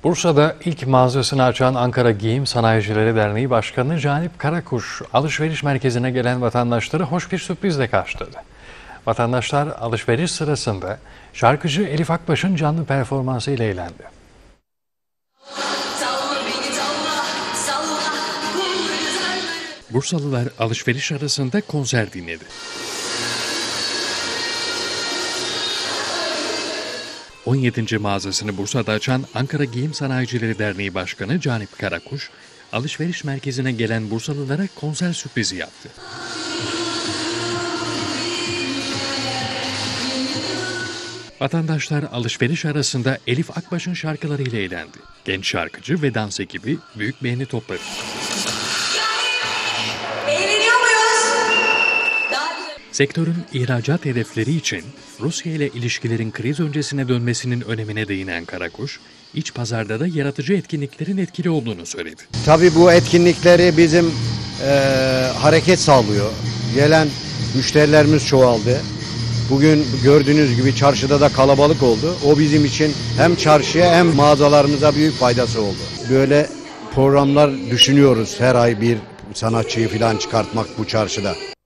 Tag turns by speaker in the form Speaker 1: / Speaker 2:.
Speaker 1: Bursa'da ilk mağazasını açan Ankara Giyim Sanayicileri Derneği Başkanı Canip Karakuş, alışveriş merkezine gelen vatandaşları hoş bir sürprizle karşıladı. Vatandaşlar alışveriş sırasında şarkıcı Elif Akbaş'ın canlı performansı ile eğlendi. Bursalılar alışveriş arasında konser dinledi. 17. mağazasını Bursa'da açan Ankara Giyim Sanayicileri Derneği Başkanı Canip Karakuş, alışveriş merkezine gelen Bursalılara konser sürprizi yaptı. Vatandaşlar alışveriş arasında Elif Akbaş'ın şarkılarıyla eğlendi. Genç şarkıcı ve dans ekibi büyük beğeni topladı. Sektörün ihracat hedefleri için Rusya ile ilişkilerin kriz öncesine dönmesinin önemine değinen Karakuş, iç pazarda da yaratıcı etkinliklerin etkili olduğunu söyledi.
Speaker 2: Tabii bu etkinlikleri bizim hareket sağlıyor. Gelen müşterilerimiz çoğaldı. Bugün gördüğünüz gibi çarşıda da kalabalık oldu. O bizim için hem çarşıya hem mağazalarımıza büyük faydası oldu. Böyle programlar düşünüyoruz. Her ay bir sanatçıyı falan çıkartmak bu çarşıda.